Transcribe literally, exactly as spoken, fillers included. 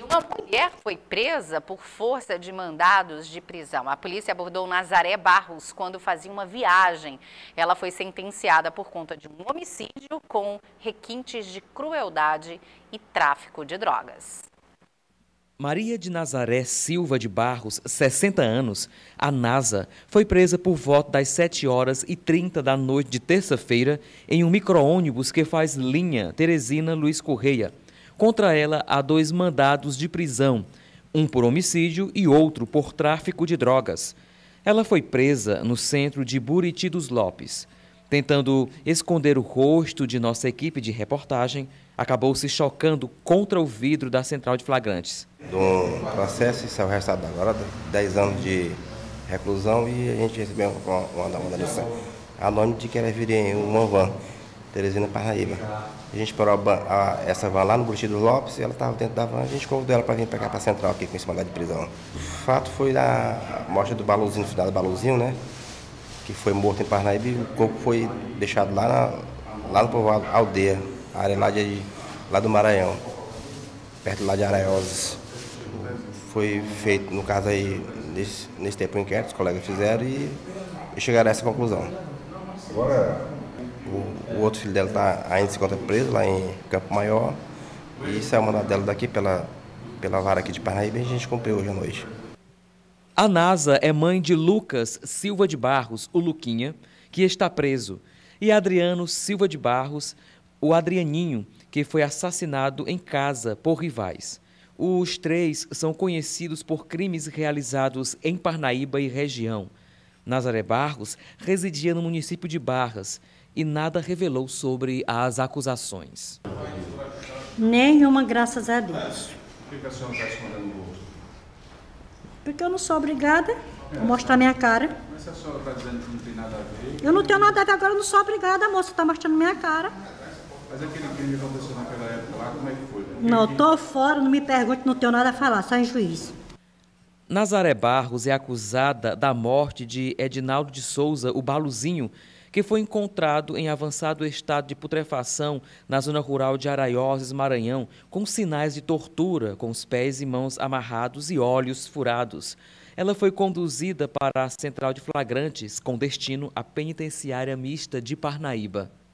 Uma mulher foi presa por força de mandados de prisão. A polícia abordou Nazaré Barros quando fazia uma viagem. Ela foi sentenciada por conta de um homicídio com requintes de crueldade e tráfico de drogas. Maria de Nazaré Silva de Barros, sessenta anos, a NASA, foi presa por volta das sete horas e trinta da noite de terça-feira em um micro-ônibus que faz linha Teresina Luiz Correia. Contra ela há dois mandados de prisão, um por homicídio e outro por tráfico de drogas. Ela foi presa no centro de Buriti dos Lopes. Tentando esconder o rosto de nossa equipe de reportagem, acabou se chocando contra o vidro da central de flagrantes. Do processo, isso é o resultado agora, dez anos de reclusão, e a gente recebeu uma, uma, uma denúncia anônima de que ela viria em uma van, Teresina, Parnaíba. A gente parou a, a, essa van lá no Buriti dos Lopes, e ela estava dentro da van, a gente convidou ela para vir pegar para a central aqui com esse mandado de prisão. O fato foi a morte do Baluzinho, final do Baluzinho, né? Que foi morto em Parnaíba, e o corpo foi deixado lá, na, lá no povoado Aldeia, a área lá, de, lá do Maranhão, perto lá de Araioses. Foi feito, no caso aí, nesse, nesse tempo o inquérito, os colegas fizeram e, e chegaram a essa conclusão. Agora, o, o outro filho dela tá, ainda se encontra preso lá em Campo Maior, e saiu o mandado dela daqui pela, pela vara aqui de Parnaíba, e a gente cumpriu hoje à noite. A NASA é mãe de Lucas Silva de Barros, o Luquinha, que está preso, e Adriano Silva de Barros, o Adrianinho, que foi assassinado em casa por rivais. Os três são conhecidos por crimes realizados em Parnaíba e região. Nazaré Barros residia no município de Barras e nada revelou sobre as acusações. Nenhuma, graças a Deus. Por que a senhora está escondendo o rosto? Porque eu não sou obrigada a mostrar minha cara. Mas se a senhora está dizendo que não tem nada a ver... Eu não tenho nada a ver, agora eu não sou obrigada, a moça está mostrando minha cara. Mas aquele crime que aconteceu naquela época lá, como é que foi? Porque Não, que... estou fora, não me pergunte, não tenho nada a falar, só em juízo. Nazaré Barros é acusada da morte de Edinaldo de Souza, o Baluzinho, que foi encontrado em avançado estado de putrefação na zona rural de Araioses, Maranhão, com sinais de tortura, com os pés e mãos amarrados e olhos furados. Ela foi conduzida para a central de flagrantes, com destino à penitenciária mista de Parnaíba.